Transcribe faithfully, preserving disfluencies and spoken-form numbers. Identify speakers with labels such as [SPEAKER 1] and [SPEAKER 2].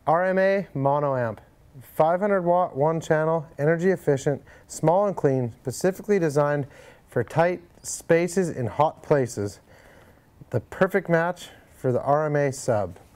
[SPEAKER 1] R M A mono amp, five hundred watt, one channel, energy efficient, small and clean, specifically designed for tight spaces in hot places. The perfect match for the R M A sub.